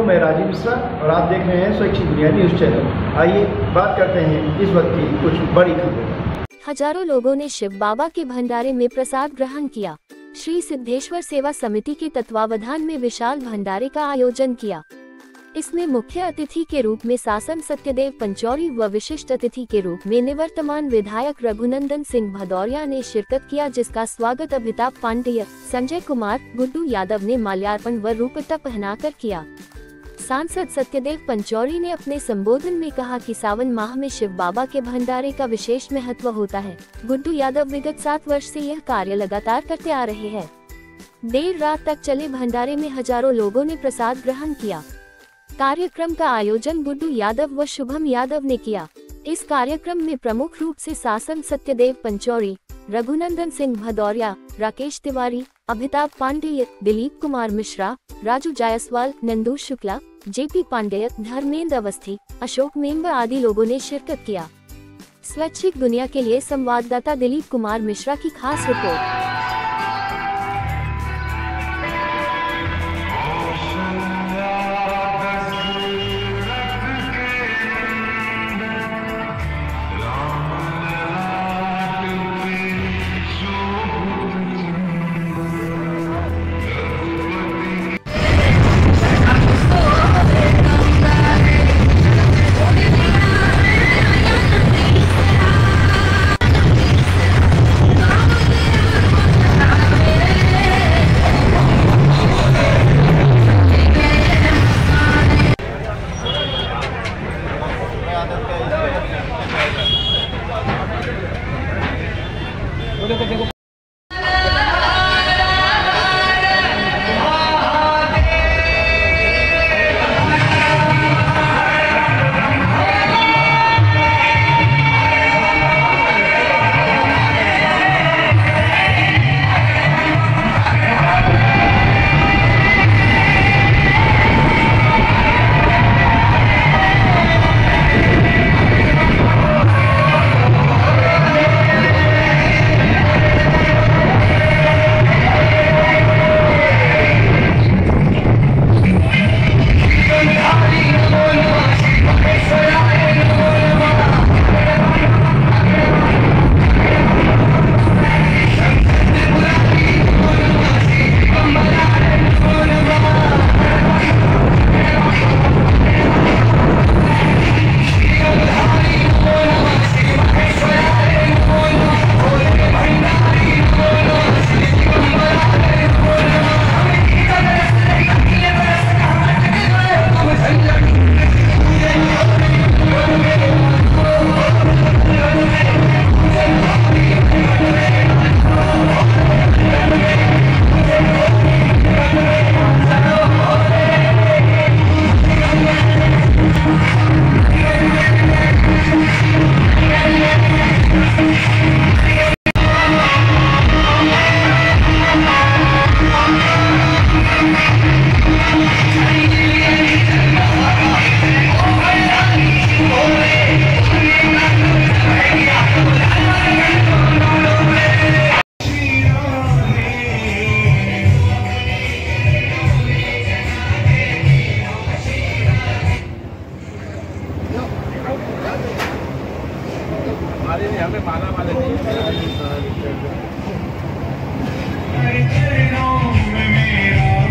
मैं राजीव मिश्रा और आप देख रहे हैं स्वैच्छिक दुनिया न्यूज़ चैनल। आइए बात करते हैं इस वक्त की कुछ बड़ी खबरें। हजारों लोगों ने शिव बाबा के भंडारे में प्रसाद ग्रहण किया। श्री सिद्धेश्वर सेवा समिति के तत्वावधान में विशाल भंडारे का आयोजन किया। इसमें मुख्य अतिथि के रूप में शासन सत्यदेव पंचौरी व विशिष्ट अतिथि के रूप में निवर्तमान विधायक रघुनंदन सिंह भदौरिया ने शिरकत किया, जिसका स्वागत अमिताभ पांडेय, संजय कुमार, गुड्डू यादव ने माल्यार्पण व रूपता पहनाकर किया। सांसद सत्यदेव पंचौरी ने अपने संबोधन में कहा कि सावन माह में शिव बाबा के भंडारे का विशेष महत्व होता है। गुड्डू यादव विगत 7 वर्ष से यह कार्य लगातार करते आ रहे हैं। देर रात तक चले भंडारे में हजारों लोगों ने प्रसाद ग्रहण किया। कार्यक्रम का आयोजन गुड्डू यादव व शुभम यादव ने किया। इस कार्यक्रम में प्रमुख रूप से शासन सत्यदेव पंचौरी, रघुनंदन सिंह भदौरिया, राकेश तिवारी, अमिताभ पांडेय, दिलीप कुमार मिश्रा, राजू जायसवाल, नंदू शुक्ला, जेपी पांडेय, धर्मेंद्र अवस्थी, अशोक मेंबर आदि लोगों ने शिरकत किया। स्वैच्छिक दुनिया के लिए संवाददाता दिलीप कुमार मिश्रा की खास रिपोर्ट। हमें माला वाले नहीं